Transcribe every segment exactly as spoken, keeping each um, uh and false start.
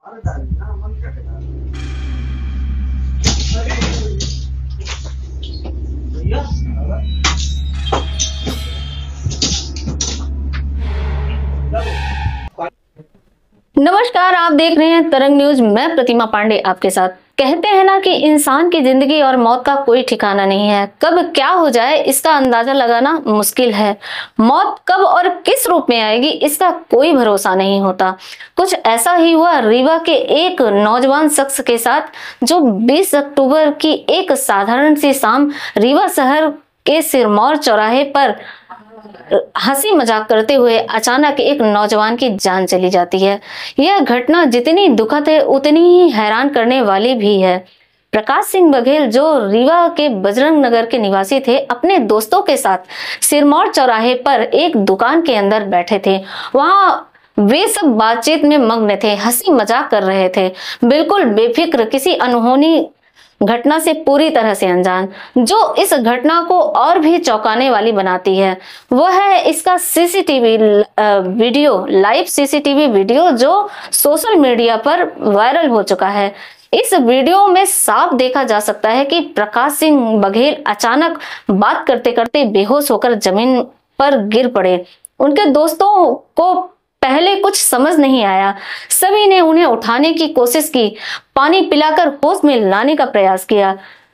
नमस्कार, आप देख रहे हैं तरंग न्यूज। मैं प्रतिमा पांडे आपके साथ। कहते हैं ना कि इंसान की जिंदगी और मौत का कोई ठिकाना नहीं है। कब क्या हो जाए इसका अंदाजा लगाना मुश्किल है। मौत कब और किस रूप में आएगी इसका कोई भरोसा नहीं होता। कुछ ऐसा ही हुआ रीवा के एक नौजवान शख्स के साथ, जो बीस अक्टूबर की एक साधारण सी शाम रीवा शहर के सिरमौर चौराहे पर हंसी मजाक करते हुए अचानक एक नौजवान की जान चली जाती है। यह घटना जितनी दुखद है उतनी ही हैरान करने वाली भी है। प्रकाश सिंह बघेल, जो रीवा के बजरंग नगर के निवासी थे, अपने दोस्तों के साथ सिरमौर चौराहे पर एक दुकान के अंदर बैठे थे। वहां वे सब बातचीत में मग्न थे, हंसी मजाक कर रहे थे, बिल्कुल बेफिक्र, किसी अनहोनी घटना से पूरी तरह से अनजान। जो इस घटना को और भी चौंकाने वाली बनाती है वह है इसका CCTV video, live CCTV video जो सोशल मीडिया पर वायरल हो चुका है। इस वीडियो में साफ देखा जा सकता है कि प्रकाश सिंह बघेल अचानक बात करते करते बेहोश होकर जमीन पर गिर पड़े। उनके दोस्तों को पहले कुछ समझ नहीं आया। सभी ने उन्हें उठाने की कोशिश की, पानी पिलाकर होश में लाने का प्रयास किया,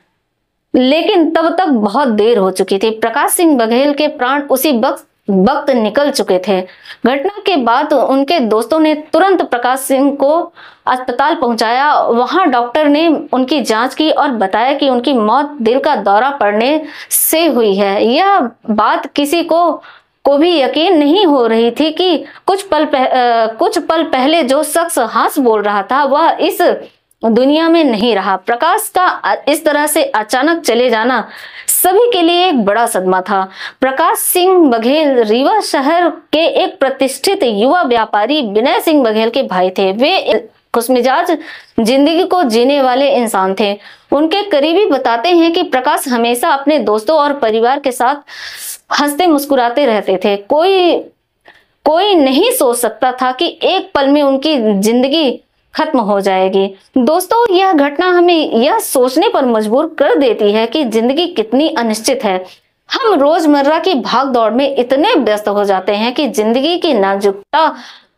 लेकिन तब तक बहुत देर हो चुकी थी। प्रकाश सिंह बघेल के प्राण उसी वक्त वक्त निकल चुके थे। घटना के बाद उनके दोस्तों ने तुरंत प्रकाश सिंह को अस्पताल पहुंचाया। वहां डॉक्टर ने उनकी जांच की और बताया कि उनकी मौत दिल का दौरा पड़ने से हुई है। यह बात किसी को को भी यकीन नहीं हो रही थी कि कुछ पल पह, आ, कुछ पल पहले जो शख्स हंस बोल रहा था वह इस दुनिया में नहीं रहा। प्रकाश का इस तरह से अचानक चले जाना सभी के लिए एक बड़ा सदमा था। प्रकाश सिंह बघेल रीवा शहर के एक प्रतिष्ठित युवा व्यापारी विनय सिंह बघेल के भाई थे। वे खुशमिजाज जिंदगी को जीने वाले इंसान थे। उनके करीबी बताते हैं कि प्रकाश हमेशा अपने दोस्तों और परिवार के साथ हंसते मुस्कुराते रहते थे। कोई कोई नहीं सोच सकता था कि एक पल में उनकी जिंदगी खत्म हो जाएगी। दोस्तों, यह घटना हमें यह सोचने पर मजबूर कर देती है कि जिंदगी कितनी अनिश्चित है। हम रोजमर्रा की भाग दौड़ में इतने व्यस्त हो जाते हैं कि जिंदगी की नाजुकता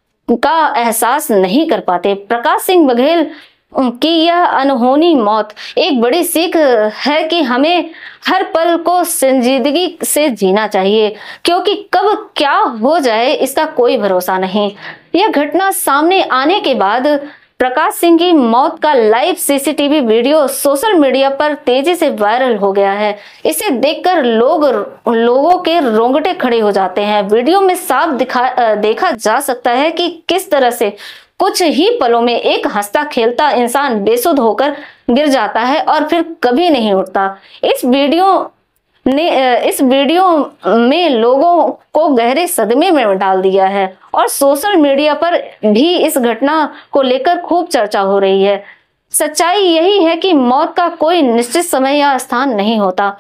का एहसास नहीं कर पाते। प्रकाश सिंह बघेल की यह अनहोनी मौत एक बड़ी सीख है कि हमें हर पल को संजीदगी से जीना चाहिए, क्योंकि कब क्या हो जाए इसका कोई भरोसा नहीं। यह घटना सामने आने के बाद प्रकाश सिंह की मौत का live CCTV video social media पर तेजी से वायरल हो गया है। इसे देखकर लोग लोगों के रोंगटे खड़े हो जाते हैं। वीडियो में साफ दिखा देखा जा सकता है कि किस तरह से कुछ ही पलों में एक हंसता खेलता इंसान बेसुध होकर गिर जाता है और फिर कभी नहीं उठता। इस वीडियो ने इस वीडियो में लोगों को गहरे सदमे में डाल दिया है और सोशल मीडिया पर भी इस घटना को लेकर खूब चर्चा हो रही है। सच्चाई यही है कि मौत का कोई निश्चित समय या स्थान नहीं होता।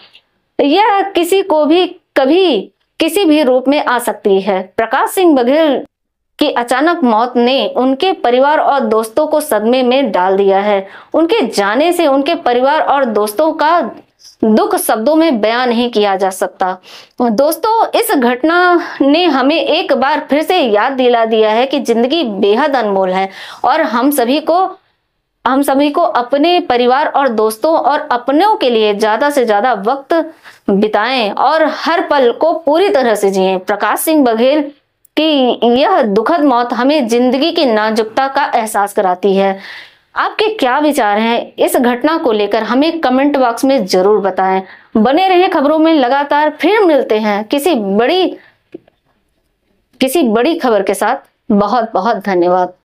यह किसी को भी कभी किसी भी रूप में आ सकती है। प्रकाश सिंह बघेल की अचानक मौत ने उनके परिवार और दोस्तों को सदमे में डाल दिया है। उनके जाने से उनके परिवार और दोस्तों का दुख शब्दों में बयान नहीं किया जा सकता। दोस्तों, इस घटना ने हमें एक बार फिर से याद दिला दिया है कि जिंदगी बेहद अनमोल है और हम सभी को हम सभी को अपने परिवार और दोस्तों और अपनों के लिए ज्यादा से ज्यादा वक्त बिताएं और हर पल को पूरी तरह से जिएं। प्रकाश सिंह बघेल कि यह दुखद मौत हमें जिंदगी की नाजुकता का एहसास कराती है। आपके क्या विचार हैं इस घटना को लेकर, हमें कमेंट बॉक्स में जरूर बताएं। बने रहें खबरों में लगातार। फिर मिलते हैं किसी बड़ी किसी बड़ी खबर के साथ। बहुत बहुत धन्यवाद।